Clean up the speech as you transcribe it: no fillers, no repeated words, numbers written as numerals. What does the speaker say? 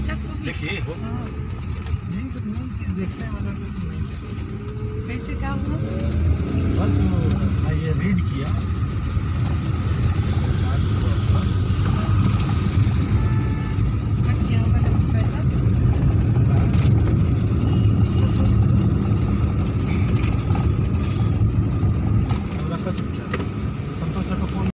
दर्शक को भी देखिए यही सब मेन चीज देखने वाला तो नहीं। कैसे क्या हुआ? बस वो ये रीड किया